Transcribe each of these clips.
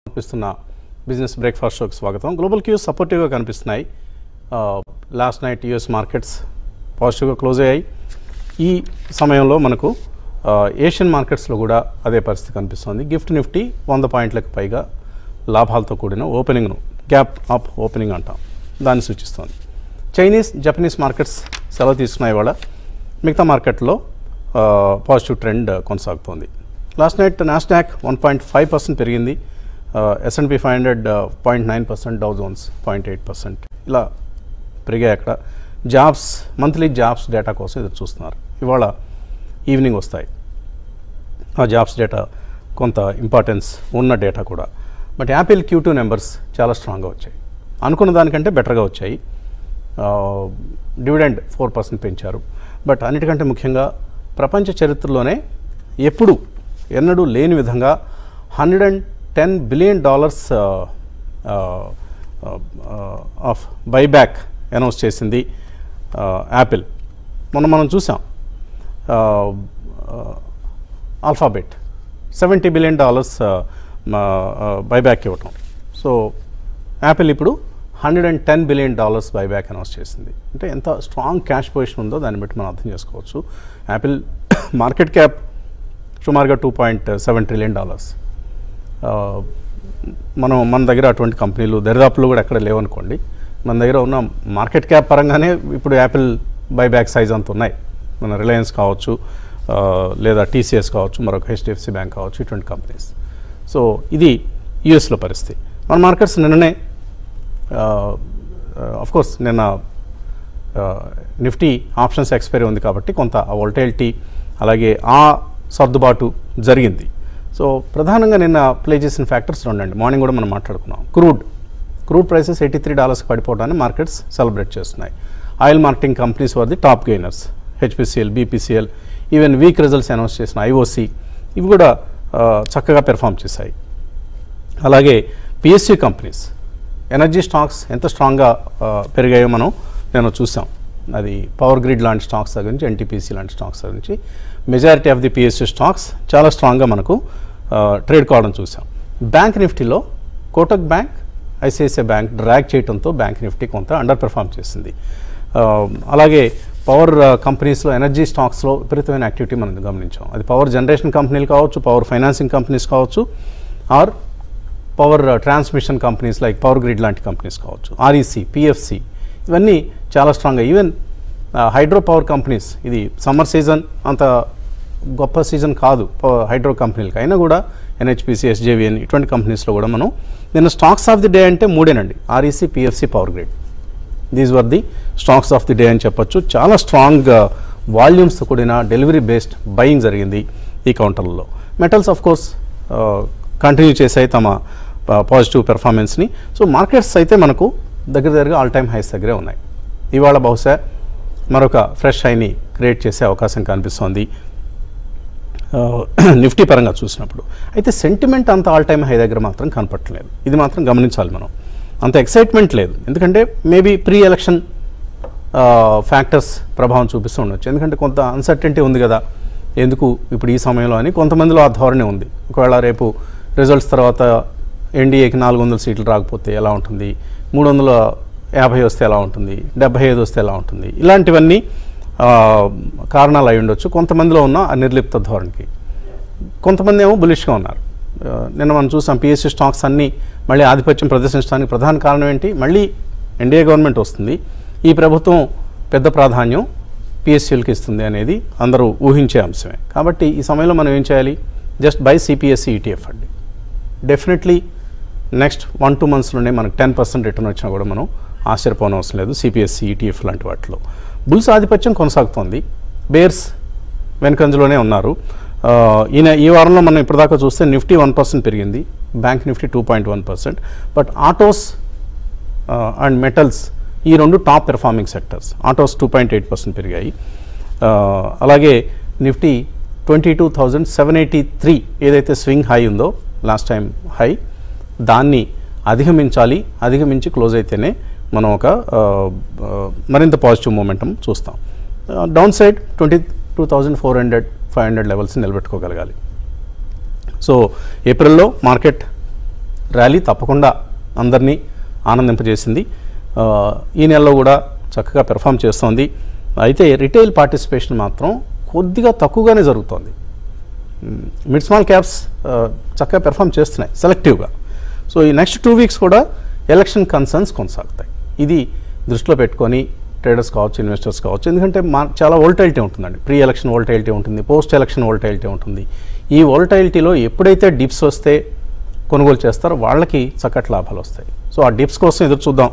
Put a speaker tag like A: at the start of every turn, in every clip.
A: కనిపిస్తున్న business breakfast షోకి స్వాగతం. గ్లోబల్ క్యూస్ సపోర్టివ్గా కనిపిస్తున్నాయి. లాస్ట్ నైట్ యూఎస్ మార్కెట్స్ పాజిటివ్గా క్లోజ్ అయ్యాయి. ఈ సమయంలో మనకు ఏషియన్ మార్కెట్స్లో కూడా అదే పరిస్థితి కనిపిస్తుంది. గిఫ్ట్ నిఫ్టీ 100 పాయింట్లకు పైగా లాభాలతో కూడిన ఓపెనింగ్ను గ్యాప్ అప్ ఓపెనింగ్ అంటాం, దాన్ని సూచిస్తుంది. చైనీస్ జపనీస్ మార్కెట్స్ సెలవు తీసుకున్నాయి. ఇవాళ మిగతా మార్కెట్లో పాజిటివ్ ట్రెండ్ కొనసాగుతోంది. లాస్ట్ నైట్ నాస్డాక్ 1.5% పెరిగింది. S&P 500 0.9%, డౌ జోన్స్ 0.8% ఇలా పెరిగాయి. అక్కడ జాబ్స్ మంత్లీ జాబ్స్ డేటా కోసం ఎదురు చూస్తున్నారు. ఇవాళ ఈవినింగ్ వస్తాయి ఆ జాబ్స్ డేటా, కొంత ఇంపార్టెన్స్ ఉన్న డేటా కూడా. బట్ యాపిల్ Q2 నెంబర్స్ చాలా స్ట్రాంగ్గా వచ్చాయి, అనుకున్న దానికంటే బెటర్గా వచ్చాయి. డివిడెండ్ 4% పెంచారు. బట్ అన్నిటికంటే ముఖ్యంగా ప్రపంచ చరిత్రలోనే ఎన్నడూ లేని విధంగా $110 బిలియన్ ఆఫ్ బైబ్యాక్ అనౌన్స్ చేసింది యాపిల్. మనం చూసాం ఆల్ఫాబెట్ $70 బిలియన్ బైబ్యాక్ ఇవ్వటం. సో యాపిల్ ఇప్పుడు $110 బిలియన్ బైబ్యాక్ అనౌన్స్ చేసింది. అంటే ఎంత స్ట్రాంగ్ క్యాష్ పొజిషన్ ఉందో దాన్ని బట్టి మనం అర్థం చేసుకోవచ్చు. యాపిల్ మార్కెట్ క్యాప్ సుమారుగా $2.7 ట్రిలియన్. మన దగ్గర అటువంటి కంపెనీలు దరిదాపులో కూడా ఎక్కడ లేవనుకోండి. మన దగ్గర ఉన్న మార్కెట్ క్యాప్ పరంగానే ఇప్పుడు యాపిల్ బైబ్యాక్ సైజ్ అంత ఉన్నాయి. మన రిలయన్స్ కావచ్చు, లేదా TCS కావచ్చు, మరొక HDFC బ్యాంక్ కావచ్చు, ఇటువంటి కంపెనీస్. సో ఇది యూఎస్లో పరిస్థితి. మన మార్కెట్స్ నిన్ననే కోర్స్ నిన్న నిఫ్టీ ఆప్షన్స్ ఎక్స్పైరీ ఉంది కాబట్టి కొంత వోల్టైలిటీ అలాగే ఆ సర్దుబాటు జరిగింది. సో ప్రధానంగా నిన్న ప్లే చేసిన ఫ్యాక్టర్స్ రెండండి. మార్నింగ్ కూడా మనం మాట్లాడుకున్నాం. క్రూడ్ ప్రైసెస్ $83 పడిపోవడాన్ని మార్కెట్స్ సెలబ్రేట్ చేస్తున్నాయి. Oil marketing companies were the top gainers. HPCL, BPCL, even weak results announce చేసిన IOC ఇవి కూడా చక్కగా పెర్ఫామ్ చేశాయి. అలాగే PSU కంపెనీస్, ఎనర్జీ స్టాక్స్ ఎంత స్ట్రాంగ్గా పెరిగాయో నేను చూసాం. అది పవర్ గ్రిడ్ లాంటి స్టాక్స్ దగ్గర నుంచి NTPC లాంటి స్టాక్స్ దగ్గర నుంచి majority of the PSU stocks చాలా స్ట్రాంగ్గా మనకు ట్రేడ్ కావడం చూసాం. బ్యాంక్ నిఫ్టీలో Kotak bank, ICICI bank drag చేయడంతో బ్యాంక్ నిఫ్టీ కొంత అండర్ పెర్ఫామ్ చేసింది. అలాగే పవర్ కంపెనీస్లో, ఎనర్జీ స్టాక్స్లో విపరీతమైన యాక్టివిటీ మనం గమనించాం. అది పవర్ జనరేషన్ కంపెనీలు కావచ్చు, పవర్ ఫైనాన్సింగ్ కంపెనీస్ కావచ్చు, or power transmission companies like power grid లాంటి కంపెనీస్ కావచ్చు, REC, PFC ఇవన్నీ చాలా స్ట్రాంగ్గా. ఈవెన్ హైడ్రో పవర్ కంపెనీస్, ఇది సమ్మర్ సీజన్ అంత గొప్ప సీజన్ కాదు హైడ్రో కంపెనీలకి, అయినా కూడా NHPC, SJVN ఇటువంటి కంపెనీస్లో కూడా మనం నిన్న స్టాక్స్ ఆఫ్ ది డే అంటే మూడేనండి: REC, PFC, power grid. These were the stocks of the day అని చెప్పొచ్చు. చాలా స్ట్రాంగ్ వాల్యూమ్స్తో కూడిన డెలివరీ బేస్డ్ బయింగ్ జరిగింది ఈ కౌంటర్లలో. మెటల్స్ ఆఫ్ కోర్స్ కంటిన్యూ చేసాయి తమ పాజిటివ్ పెర్ఫార్మెన్స్ని. సో మార్కెట్స్ అయితే మనకు దగ్గరగా ఆల్ టైమ్ హైస్ దగ్గరే ఉన్నాయి. ఇవాళ బహుశా మరొక ఫ్రెష్ హైని క్రియేట్ చేసే అవకాశం కనిపిస్తోంది నిఫ్టీ పరంగా చూసినప్పుడు. అయితే సెంటిమెంట్ అంత ఆల్ టైమ్ హై దగ్గర మాత్రం కనపట్టలేదు. ఇది మాత్రం గమనించాలి మనం. అంత ఎక్సైట్మెంట్ లేదు. ఎందుకంటే మేబీ ప్రీ ఎలక్షన్ ఫ్యాక్టర్స్ ప్రభావం చూపిస్తూ ఉండొచ్చు. ఎందుకంటే కొంత అన్సర్టెంటీ ఉంది కదా ఎందుకు ఇప్పుడు ఈ సమయంలో అని కొంతమందిలో ఆ ధోరణి ఉంది. ఒకవేళ రేపు రిజల్ట్స్ తర్వాత NDAకి 400 సీట్లు రాకపోతే ఎలా ఉంటుంది, 350 వస్తే ఎలా ఉంటుంది, 75 వస్తే ఎలా ఉంటుంది, ఇలాంటివన్నీ కారణాలు అయి ఉండొచ్చు కొంతమందిలో ఉన్న ఆ నిర్లిప్త ధోరణికి. కొంతమంది ఏమో బులిష్గా ఉన్నారు. నిన్న మనం చూసాం PSU స్టాక్స్ అన్నీ మళ్ళీ ఆధిపత్యం ప్రదర్శించడానికి ప్రధాన కారణం ఏంటి? మళ్ళీ NDA గవర్నమెంట్ వస్తుంది, ఈ ప్రభుత్వం పెద్ద ప్రాధాన్యం PSUలకి ఇస్తుంది అనేది అందరూ ఊహించే అంశమే. కాబట్టి ఈ సమయంలో మనం ఏం చేయాలి? జస్ట్ బై CPSE ETF అండి. డెఫినెట్లీ నెక్స్ట్ 1-2 మంత్స్లోనే మనకు 10% రిటర్న్ వచ్చినా కూడా మనం ఆశ్చర్యపోవడం అవసరం లేదు. CPSE ETF లాంటి వాటిలో బుల్స్ ఆధిపత్యం కొనసాగుతోంది. బేర్స్ వెనుకంజలోనే ఉన్నారు. ఈ వారంలో మనం ఇప్పటిదాకా చూస్తే నిఫ్టీ 1% పెరిగింది, bank Nifty 2.1%. But autos and metals ఈ రెండు టాప్ పెర్ఫార్మింగ్ సెక్టర్స్. ఆటోస్ 2.8% పెరిగాయి. అలాగే నిఫ్టీ 22,783 ఏదైతే స్వింగ్ హై ఉందో లాస్ట్ టైం హై, దాన్ని అధిగమించి క్లోజ్ అయితేనే మనం ఒక మరింత పాజిటివ్ మూమెంటం చూస్తాం. డౌన్ సైడ్ 22,400, 500 లెవెల్స్ని నిలబెట్టుకోగలగాలి. సో ఏప్రిల్లో మార్కెట్ ర్యాలీ తప్పకుండా అందరినీ ఆనందింపజేసింది. ఈ నెలలో కూడా చక్కగా పెర్ఫామ్ చేస్తోంది. అయితే రిటైల్ పార్టిసిపేషన్ మాత్రం కొద్దిగా తక్కువగానే జరుగుతోంది. మిడ్ స్మాల్ క్యాప్స్ చక్కగా పెర్ఫామ్ చేస్తున్నాయి సెలెక్టివ్గా. సో ఈ నెక్స్ట్ 2 వీక్స్ కూడా ఎలక్షన్ కన్సర్న్స్ కొనసాగుతాయి. ఇది దృష్టిలో పెట్టుకొని ట్రేడర్స్ కావచ్చు, ఇన్వెస్టర్స్ కావచ్చు, ఎందుకంటే చాలా వోల్టైలిటీ ఉంటుందండి. ప్రీ ఎలక్షన్ వోల్టైలిటీ ఉంటుంది, పోస్ట్ ఎలక్షన్ వోల్టైలిటీ ఉంటుంది. ఈ వోల్టైలిటీలో ఎప్పుడైతే డిప్స్ వస్తే కొనుగోలు చేస్తారో వాళ్ళకి చక్కటి లాభాలు వస్తాయి. సో ఆ డిప్స్ కోసం ఎదురు చూద్దాం.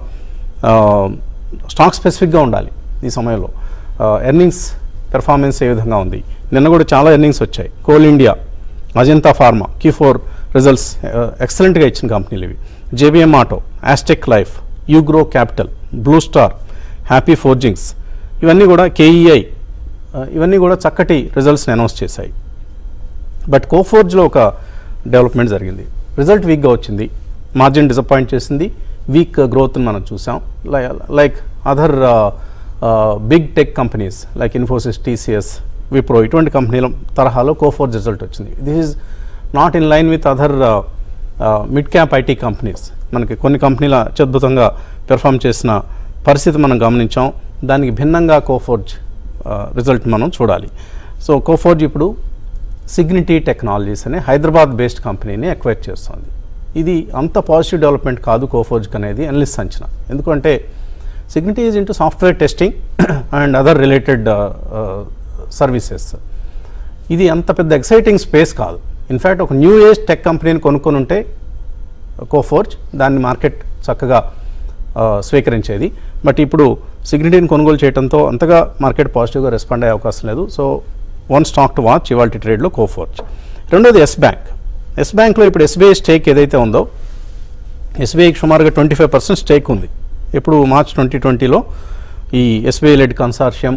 A: స్టాక్ స్పెసిఫిక్గా ఉండాలి ఈ సమయంలో. ఎర్నింగ్స్ పెర్ఫార్మెన్స్ ఏ విధంగా ఉంది? నిన్న కూడా చాలా ఎర్నింగ్స్ వచ్చాయి. Coal India, Ajanta pharma, Q4 results ఎక్సలెంట్గా ఇచ్చిన కంపెనీలు ఇవి. JBM auto, Astec life, Ugro Capital, Blue Star, Happy Forgings, ఇవన్నీ కూడా KEI, ఇవన్నీ కూడా చక్కటి రిజల్ట్స్ని అనౌన్స్ చేశాయి. బట్ కోఫోర్జ్లో ఒక డెవలప్మెంట్ జరిగింది. రిజల్ట్ వీక్గా వచ్చింది, మార్జిన్ డిసప్పాయింట్ చేసింది, వీక్ గ్రోత్ని మనం చూసాం. Like other big tech companies like Infosys, TCS, Wipro, ఇటువంటి కంపెనీల తరహాలో కోఫోర్జ్ రిజల్ట్ వచ్చింది. This is not in line with other mid cap IT companies. మనకి కొన్ని కంపెనీల అత్యద్భుతంగా పెర్ఫామ్ చేసిన పరిస్థితి మనం గమనించాం. దానికి భిన్నంగా కోఫోర్జ్ రిజల్ట్ మనం చూడాలి. సో కోఫోర్జ్ ఇప్పుడు సిగ్నిటీ టెక్నాలజీస్ అనే హైదరాబాద్ బేస్డ్ కంపెనీని ఎక్వైర్ చేస్తుంది. ఇది అంత పాజిటివ్ డెవలప్మెంట్ కాదు కోఫోర్జ్కి అనేది అనలిస్ట్ అంచనా. ఎందుకంటే Cigniti is into software testing and other related services. ఇది అంత పెద్ద ఎక్సైటింగ్ స్పేస్ కాదు. ఇన్ఫ్యాక్ట్ ఒక న్యూ ఏజ్ టెక్ కంపెనీని కొనుక్కొని ఉంటే కోఫోర్జ్ దాన్ని మార్కెట్ చక్కగా స్వీకరించేది. బట్ ఇప్పుడు సిగ్నిటీని కొనుగోలు చేయడంతో అంతగా మార్కెట్ పాజిటివ్గా రెస్పాండ్ అయ్యే అవకాశం లేదు. So one stock to watch ఇవాళ ట్రేడ్లో కోఫోర్జ్. రెండోది ఎస్ బ్యాంక్. ఎస్ బ్యాంక్లో ఇప్పుడు SBI స్టేక్ ఏదైతే ఉందో, SBIకి సుమారుగా 25% స్టేక్ ఉంది. ఇప్పుడు మార్చ్ 2020లో ఈ SBI లెడ్ కన్సార్షియం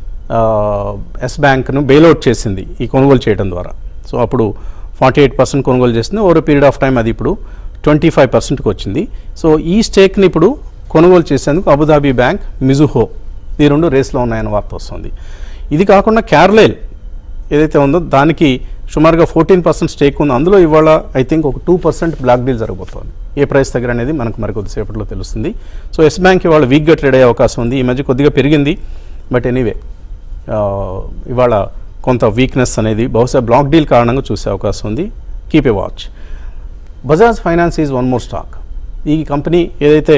A: ఎస్ బ్యాంక్ను బెయిల్అవుట్ చేసింది ఈ కొనుగోలు చేయడం ద్వారా. సో అప్పుడు 48% కొనుగోలు చేసింది. ఓవర్ పీరియడ్ ఆఫ్ టైం అది ఇప్పుడు 25%కి వచ్చింది. సో ఈ స్టేక్ని ఇప్పుడు కొనుగోలు చేసేందుకు అబుదాబి బ్యాంక్, మిజుహో, ఈ రెండు రేస్లో ఉన్నాయని వార్త వస్తుంది. ఇది కాకుండా క్యార్లైల్ ఏదైతే ఉందో దానికి సుమారుగా 14% స్టేక్ ఉంది. అందులో ఇవాళ ఐ థింక్ ఒక 2% బ్లాక్ డీల్ జరగబోతోంది. ఏ ప్రైస్ దగ్గర అనేది మనకు మరి కొద్దిసేపట్లో తెలుస్తుంది. సో ఎస్ బ్యాంక్ ఇవాళ వీక్గా ట్రేడ్ అయ్యే అవకాశం ఉంది. ఈ మధ్య కొద్దిగా పెరిగింది, బట్ ఎనీవే ఇవాళ కొంత వీక్నెస్ అనేది బహుశా బ్లాక్ డీల్ కారణంగా చూసే అవకాశం ఉంది. Keep a watch. Bajaj Finance is one more stock. ఈ కంపెనీ ఏదైతే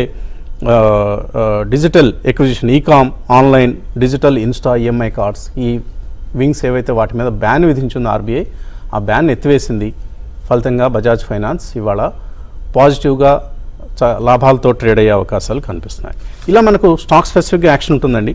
A: digital acquisition, ecom, online, digital, insta, EMI cards, ఈ వింగ్స్ ఏవైతే వాటి మీద బ్యాన్ విధించిందో RBI, ఆ బ్యాన్ ఎత్తివేసింది. ఫలితంగా బజాజ్ ఫైనాన్స్ ఇవాళ పాజిటివ్గా లాభాలతో ట్రేడ్ అయ్యే అవకాశాలు కనిపిస్తున్నాయి. ఇలా మనకు స్టాక్ స్పెసిఫిక్గా యాక్షన్ ఉంటుందండి.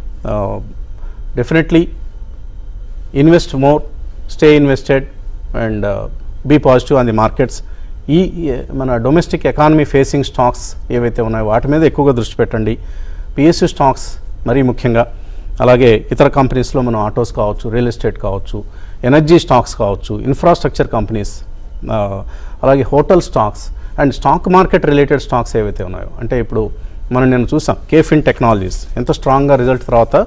A: Definitely invest more, stay invested and be positive on the markets. ఈ మన డొమెస్టిక్ ఎకానమీ ఫేసింగ్ స్టాక్స్ ఏవైతే ఉన్నాయో వాటి మీద ఎక్కువగా దృష్టి పెట్టండి. PSU స్టాక్స్ మరీ ముఖ్యంగా, అలాగే ఇతర కంపెనీస్లో మనం ఆటోస్ కావచ్చు, రియల్ ఎస్టేట్ కావచ్చు, ఎనర్జీ స్టాక్స్ కావచ్చు, ఇన్ఫ్రాస్ట్రక్చర్ కంపెనీస్, అలాగే hotel stocks and stock market related stocks ఏవైతే ఉన్నాయో, అంటే ఇప్పుడు నేను చూసాం KFin టెక్నాలజీస్ ఎంత స్ట్రాంగ్గా రిజల్ట్ తర్వాత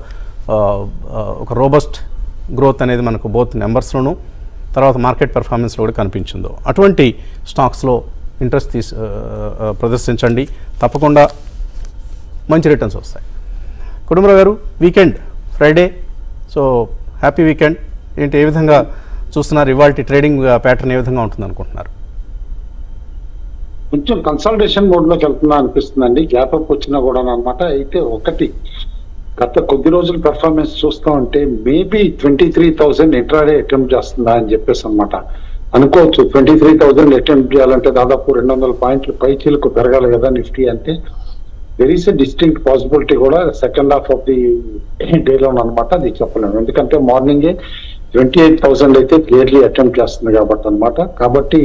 A: ఒక రోబస్ట్ గ్రోత్ అనేది మనకు బోత్ నెంబర్స్లోనూ తర్వాత మార్కెట్ పెర్ఫార్మెన్స్లో కూడా కనిపించిందో, అటువంటి స్టాక్స్లో ఇంట్రెస్ట్ ప్రదర్శించండి. తప్పకుండా మంచి రిటర్న్స్ వస్తాయి. Kutumbarao garu, weekend Friday, so happy weekend. ఏంటి, ఏ విధంగా చూస్తున్నారు? ఇవాళ ట్రేడింగ్ ప్యాటర్న్ ఏ విధంగా ఉంటుంది అనుకుంటున్నారు?
B: కొంచెం కన్సల్టేషన్ మోడ్లోకి వెళ్తున్నా అనిపిస్తుందండి. గ్యాప్ అప్ వచ్చినా కూడా అనమాట. అయితే ఒకటి, గత కొద్ది రోజుల పెర్ఫార్మెన్స్ చూస్తా ఉంటే మేబీ 23,000 ఇంట్రాడే అటెంప్ట్ చేస్తుందా అని చెప్పేసి అనమాట అనుకోవచ్చు. 23,000 అటెంప్ట్ చేయాలంటే దాదాపు 200 పాయింట్లు పై చీలకు పెరగాలి కదా నిఫ్టీ. అంటే there is a distinct possibility కూడా సెకండ్ హాఫ్ ఆఫ్ ది డేలో అనమాట. అది చెప్పలేము, ఎందుకంటే మార్నింగే 28,000 అయితే క్లియర్లీ అటెంప్ట్ చేస్తుంది కాబట్టి అనమాట. కాబట్టి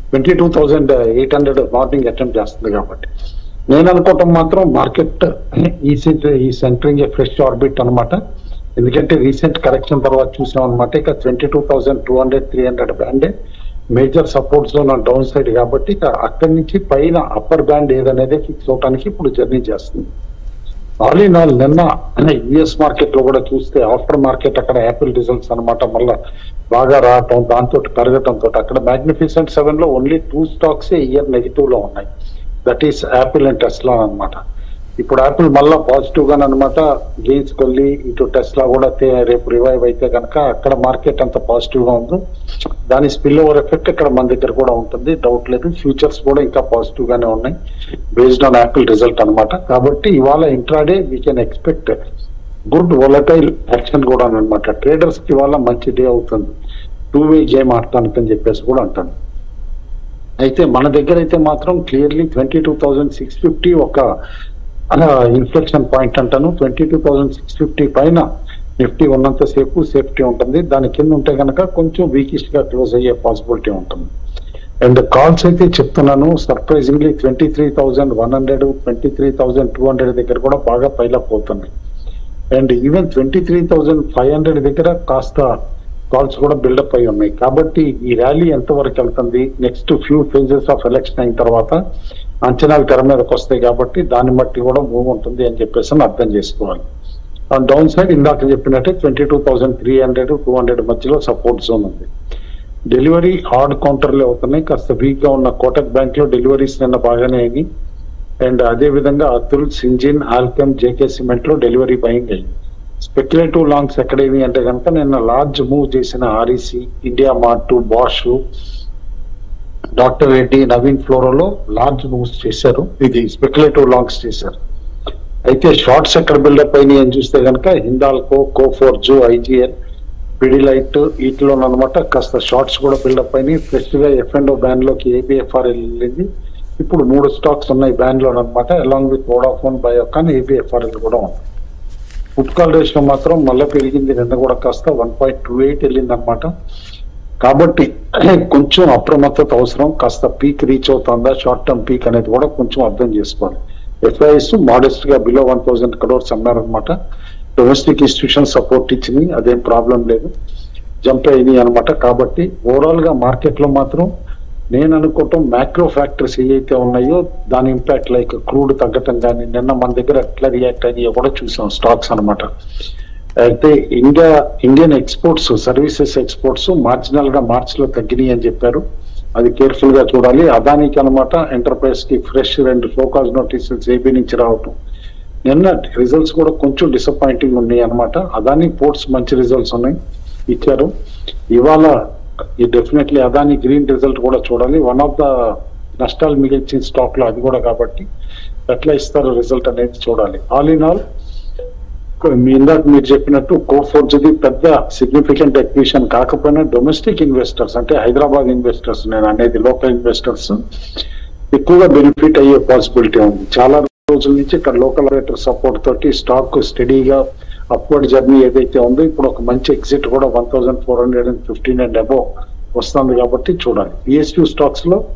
B: 22,800 మార్నింగ్ అటెంప్ట్ చేస్తుంది కాబట్టి నేను అనుకోవటం మాత్రం మార్కెట్ ఈ సెంటరింగ్ ఏ ఫ్రెష్ ఆర్బిట్ అనమాట. ఎందుకంటే రీసెంట్ కరెక్షన్ తర్వాత చూసాం అనమాట. ఇక 22,200, 300 బ్యాండే major support zone down side కాబట్టి ఇక అక్కడి నుంచి పైన అప్పర్ బ్యాండ్ ఏదనేది ఫిక్స్ అవడానికి ఇప్పుడు జర్నీ చేస్తుంది. ఆల్ ఇన్ ఆల్ నిన్న యుఎస్ మార్కెట్ లో కూడా చూస్తే ఆఫ్టర్ మార్కెట్ అక్కడ యాపిల్ రిజల్ట్స్ అనమాట మళ్ళా బాగా రావటం, దాంతో పెరగటంతో అక్కడ మ్యాగ్నిఫిసెంట్ 7 లో ఓన్లీ 2 స్టాక్స్ ఇయర్ నెగిటివ్ లో ఉన్నాయి. That is Apple and Tesla అనమాట. ఇప్పుడు యాపిల్ మళ్ళా పాజిటివ్ గానే అనమాట గెయిన్స్ కొల్లి, ఇటు టెస్లా కూడా రేపు రివైవ్ అయితే కనుక అక్కడ మార్కెట్ అంత పాజిటివ్ గా ఉంది. దాని స్పిల్ ఓవర్ ఎఫెక్ట్ ఇక్కడ మన దగ్గర కూడా ఉంటుంది, డౌట్ లేదు. ఫ్యూచర్స్ కూడా ఇంకా పాజిటివ్ గానే ఉన్నాయి బేస్డ్ ఆన్ యాపిల్ రిజల్ట్ అనమాట. కాబట్టి ఇవాళ intraday we can expect good volatile action కూడా అనమాట. ట్రేడర్స్ కి ఇవాళ మంచి డే అవుతుంది, 2-way గేమ్ ఆడటానికి అని చెప్పేసి కూడా అంటాను. అయితే మన దగ్గర అయితే మాత్రం క్లియర్లీ 22,650 ఒక ఇన్ఫ్లెక్షన్ పాయింట్ అంటాను. 22,650 పైన నిఫ్టీ ఉన్నంత సేపు సేఫ్టీ ఉంటుంది, దాని కింద ఉంటే కనుక కొంచెం వీకిష్ గా క్లోజ్ అయ్యే పాసిబిలిటీ ఉంటుంది. అండ్ కాల్స్ అయితే చెప్తున్నాను, సర్ప్రైజింగ్లీ 23,100, 23,200 దగ్గర కూడా బాగా పైలప్ అవుతున్నాయి. అండ్ ఈవెన్ 23,500 దగ్గర కాస్త కాల్స్ కూడా బిల్డప్ అయి ఉన్నాయి. కాబట్టి ఈ ర్యాలీ ఎంతవరకు వెళ్తుంది, next few phases of election అయిన తర్వాత అంచనాలు తెర మీదకి వస్తాయి. కాబట్టి దాన్ని బట్టి కూడా మూవ్ ఉంటుంది అని చెప్పేసి అర్థం చేసుకోవాలి. డౌన్ సైడ్ ఇందాక చెప్పినట్టే 22,300, 200 మధ్యలో సపోర్ట్ జోన్ ఉంది. డెలివరీ హార్డ్ కౌంటర్లు అవుతున్నాయి. కాస్త వీక్ గా ఉన్న కోటక్ బ్యాంక్ లో డెలివరీస్ నిన్న బాగానే అయింది. అండ్ అదే విధంగా అతుల్, సింజిన్, ఆల్కెమ్, జేకే సిమెంట్ లో డెలివరీ బయింగ్ అయింది. స్పెక్యులేటివ్ లాంగ్స్ ఎక్కడేవి అంటే కనుక నిన్న లార్జ్ మూవ్ చేసిన REC, India Mart, Bosch, doctor Reddy, Navin ఫ్లోరోలో లార్జ్ మూవ్స్ చేశారు. ఇది స్పెక్యులేటివ్ లాంగ్స్ చేశారు. అయితే షార్ట్స్ ఎక్కడ బిల్డప్ అయినాయి అని చూస్తే కనుక హిందాల్కో, కోఫోర్జ్, ఐజిఎల్, పిడిలైట్ వీటిలో అనమాట కాస్త షార్ట్స్ కూడా బిల్డప్ అయినాయి. ఫ్రెష్ గా F&O బ్యాన్ లోకి ఏబిఎఫ్ఆర్ఎల్ వెళ్ళింది. ఇప్పుడు 3 స్టాక్స్ ఉన్నాయి బ్యాన్ లో అనమాట, along with Vodafone, Biocon, ABFRL కూడా ఉంది. పుట్ కాల్ రేషియో మాత్రం మళ్ళీ పెరిగింది, నిన్న కూడా కాస్త 1.28 వెళ్ళింది అనమాట. కాబట్టి కొంచెం అప్రమత్తత అవసరం. కాస్త పీక్ రీచ్ అవుతుందా, షార్ట్ టర్మ్ పీక్ అనేది కూడా కొంచెం అర్థం చేసుకోవాలి. ఎఫ్ఐఎస్ మోడెస్ట్ గా బిలో 1,000 crores అన్నారనమాట. డొమెస్టిక్ ఇన్స్టిట్యూషన్ సపోర్ట్ ఇచ్చింది, అదేం ప్రాబ్లం లేదు, జంప్ అయింది అనమాట. కాబట్టి ఓవరాల్ గా మార్కెట్ లో మాత్రం నేను అనుకోవటం మ్యాక్రో ఫ్యాక్టర్స్ ఏవైతే ఉన్నాయో దాని ఇంపాక్ట్ లైక్ క్రూడ్ తగ్గటం కానీ నిన్న మన దగ్గర ఎట్లా రియాక్ట్ అయ్యో కూడా చూసాం స్టాక్స్ అనమాట. అయితే Indian exports, services exports marginal గా మార్చ్ లో తగ్గినాయి అని చెప్పారు. అది కేర్ఫుల్ గా చూడాలి. అదానికి అనమాట ఎంటర్ప్రైజ్ కి ఫ్రెష్ 2 ఫోకాస్ నోటీసులు ఏబీ నుంచి రావటం. నిన్న రిజల్ట్స్ కూడా కొంచెం డిసప్పాయింటింగ్ ఉన్నాయి అనమాట. అదాని పోర్ట్స్ మంచి రిజల్ట్స్ ఉన్నాయి, ఇచ్చారు. ఇవాళ డెఫినెట్లీ అదాని గ్రీన్ రిజల్ట్ కూడా చూడాలి. వన్ ఆఫ్ ద నష్టాలు మిగిల్చిన స్టాక్ లో అది కూడా, కాబట్టి ఎట్లా ఇస్తారు రిజల్ట్ అనేది చూడాలి. ఆల్ ఇన్ ఆల్ ఇందాక మీరు చెప్పినట్టు కోఫోర్జ్ది పెద్ద సిగ్నిఫికెంట్ ఎక్విషన్ కాకపోయినా డొమెస్టిక్ ఇన్వెస్టర్స్ అంటే హైదరాబాద్ ఇన్వెస్టర్స్, నేను అనేది లోకల్ ఇన్వెస్టర్స్ ఎక్కువగా బెనిఫిట్ అయ్యే పాసిబిలిటీ ఉంది. చాలా రోజుల నుంచి ఇక్కడ లోకల్ రేటర్ సపోర్ట్ తోటి స్టాక్ స్టడీగా అప్వర్డ్ జర్నీ ఏదైతే ఉందో ఇప్పుడు ఒక మంచి ఎగ్జిట్ కూడా 1,415 అండ్ అబోవ్ వస్తుంది. కాబట్టి చూడాలి. పిఎస్యూ స్టాక్స్ లో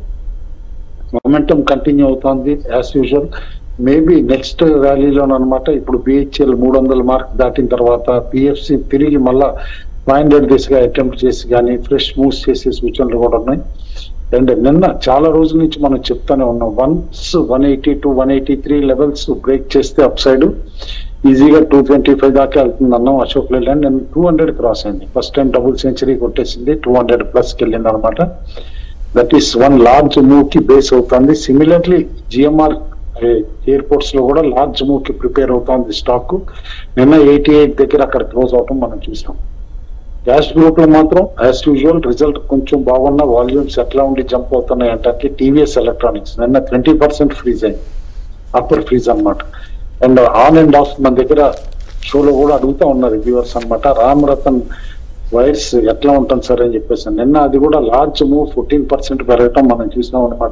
B: మొమెంటం కంటిన్యూ అవుతుంది యాజ్ యూజువల్. మేబీ నెక్స్ట్ ర్యాలీలో అనమాట ఇప్పుడు బిహెచ్ఎల్ 300 మార్క్ దాటిన తర్వాత పిఎఫ్సి తిరిగి మళ్ళా 500 దిశగా అటెంప్ట్ చేసి కానీ ఫ్రెష్ మూవ్స్ చేసే సూచనలు కూడా ఉన్నాయి. అండ్ నిన్న చాలా రోజుల నుంచి మనం చెప్తానే ఉన్నాం, 180 to 183 లెవెల్స్ బ్రేక్ చేస్తే అప్ సైడ్ ఈజీగా 225 దాకా వెళ్తుంది అన్నాం. అశోక్ లేలాండ్ నిన్న 200 క్రాస్ అయింది, ఫస్ట్ టైం డబుల్ సెంచరీ కొట్టేసింది, 200 ప్లస్ కి వెళ్ళింది అనమాట. That is one large move కి బేస్ అవుతుంది. సిమిలర్లీ జిఎంఆర్ ఎయిర్పోర్ట్స్ లో కూడా లార్జ్ మూవ్ కి ప్రిపేర్ అవుతుంది స్టాక్. నిన్న 88 దగ్గర అక్కడ క్లోజ్ అవటం మనం చూసాం. క్యాష్ గ్రూప్ లో మాత్రం యాజ్ యూజువల్ రిజల్ట్ కొంచెం బాగున్న వాల్యూమ్స్ ఎట్లా ఉండి జంప్ అవుతున్నాయి అంటే టీవీఎస్ ఎలక్ట్రానిక్స్ నిన్న 20% ఫ్రీజ్ అయింది, అప్పర్ ఫ్రీజ్ అనమాట. అండ్ ఆన్ అండ్ ఆఫ్ మన దగ్గర షోలో కూడా అడుగుతా ఉన్నారు రివ్యూవర్స్ అనమాట, రామ్ రతన్ వైర్స్ ఎట్లా ఉంటుంది సార్ అని చెప్పేసి. నిన్న అది కూడా లార్జ్ మూవ్ 14% పెరగటం మనం చూసినాం అనమాట.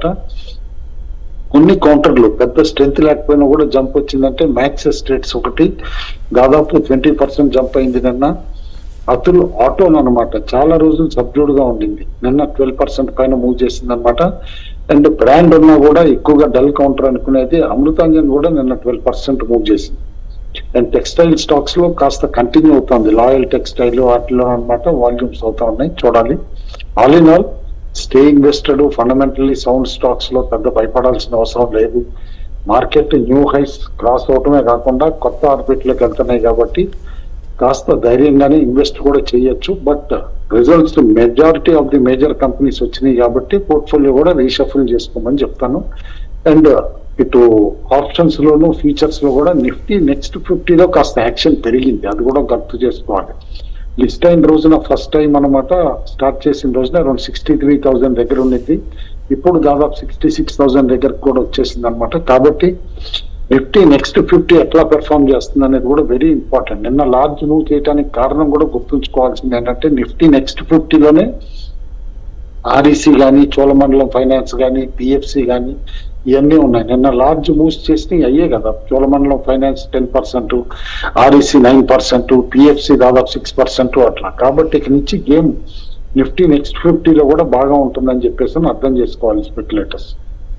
B: కొన్ని కౌంటర్లు పెద్ద స్ట్రెంత్ లేకపోయినా కూడా జంప్ వచ్చిందంటే మ్యాక్స్ ఎస్టేట్స్ ఒకటి దాదాపు 20% జంప్ అయింది నిన్న. అతుల్ ఆటోన్ అనమాట చాలా రోజులు సబ్డ్యూడ్ గా ఉండింది, నిన్న 12% పైన మూవ్ చేసింది అనమాట. అండ్ బ్రాండ్ ఉన్నా కూడా ఎక్కువగా డల్ కౌంటర్ అనుకునేది అమృతాంజన్ కూడా నిన్న 12% మూవ్ చేసింది. అండ్ టెక్స్టైల్ స్టాక్స్ లో కాస్త కంటిన్యూ అవుతుంది, లాయల్ టెక్స్టైల్ వాటిలో అనమాట వాల్యూమ్స్ అవుతా ఉన్నాయి, చూడాలి. All in all stay invested, fundamentally sound stocks లో పెద్ద భయపడాల్సిన అవసరం లేదు. మార్కెట్ న్యూ హైస్ క్రాస్ అవటమే కాకుండా కొత్త ఆర్బిట్లోకి వెళ్తున్నాయి కాబట్టి కాస్త ధైర్యంగానే ఇన్వెస్ట్ కూడా చేయొచ్చు. But results majority of the major companies వచ్చినాయి కాబట్టి పోర్ట్ఫోలియో కూడా రీషఫుల్ చేసుకోమని చెప్తాను. అండ్ ఇటు ఆప్షన్స్ లోను ఫ్యూచర్స్ లో కూడా నిఫ్టీ నెక్స్ట్ 50లో కాస్త యాక్షన్ పెరిగింది, అది కూడా గుర్తు చేసుకోవాలి. లిస్ట్ అయిన రోజున ఫస్ట్ టైం అనమాట స్టార్ట్ చేసిన రోజున అరౌండ్ 63,000 దగ్గర ఉండేది, ఇప్పుడు దాదాపు 66,000 దగ్గరకు కూడా వచ్చేసింది అనమాట. కాబట్టి నిఫ్టీ నెక్స్ట్ 50 ఎట్లా పెర్ఫార్మ్ చేస్తుంది అనేది కూడా వెరీ ఇంపార్టెంట్. నిన్న లార్జ్ మూవ్ చేయడానికి కారణం కూడా గుర్తుంచుకోవాల్సింది ఏంటంటే నిఫ్టీ నెక్స్ట్ 50లోనే ఆర్ఈసీ కానీ, చోళమండలం ఫైనాన్స్ కానీ, పిఎఫ్సి కానీ ఇవన్నీ ఉన్నాయి. నిన్న లార్జ్ మూవ్స్ చేసినవి అయ్యే కదా, చోళమండలం ఫైనాన్స్ 10%, ఆర్ఈసీ 9%, పిఎఫ్సి దాదాపు 6% అట్లా. కాబట్టి ఇక నుంచి గేమ్ నిఫ్టీ నెక్స్ట్ 50లో కూడా బాగా ఉంటుందని చెప్పేసి అర్థం చేసుకోవాలి స్పెక్యులేటర్స్.